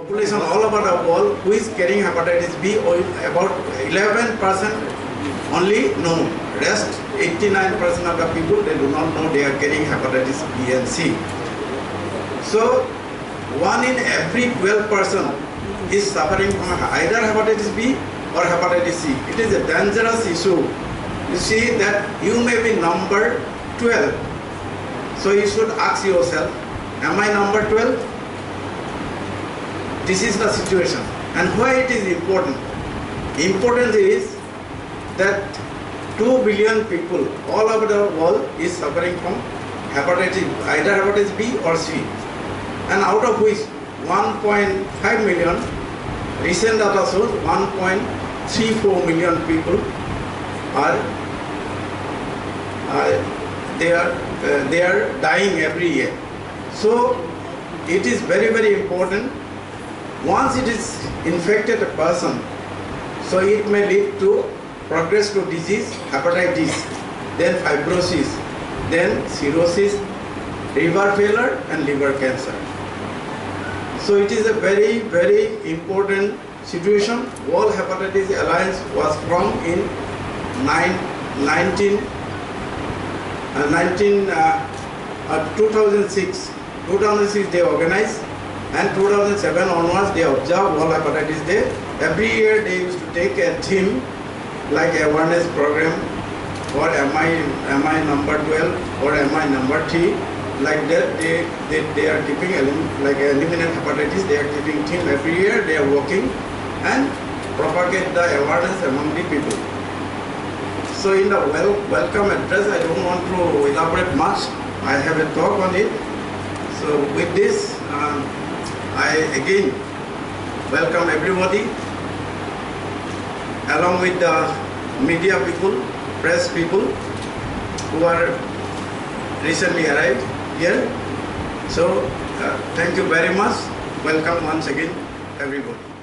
Population all over the world who is carrying hepatitis B, or about 11% only know. Rest 89% of the people, they do not know they are carrying hepatitis B and C. So 1 in every 12 person is suffering from either hepatitis B or hepatitis C. It is a dangerous issue. You see that you may be number 12. So you should ask yourself, am I number 12? This is the situation. And why it is important? Important is that 2 billion people all over the world is suffering from hepatitis, either hepatitis B or C. And out of which 1.5 million, recent data shows 1.34 million people they are dying every year. So it is very, very important. Once it is infected a person, so it may lead to progress to disease, hepatitis, then fibrosis, then cirrhosis, liver failure and liver cancer. So it is a very, very important situation. World Hepatitis Alliance was formed in 2006. 2006 they organized, and 2007 onwards they observed World Hepatitis Day. Every year they used to take a theme like awareness program, or am I number 12 or am I number 3, like that. They are keeping like eliminate hepatitis. They are keeping theme every year. They are working and propagate the awareness among the people. So in the welcome address, I don't want to elaborate much. I have a talk on it. So with this, I again welcome everybody, along with the media people, press people who are recently arrived here. So thank you very much. Welcome once again, everybody.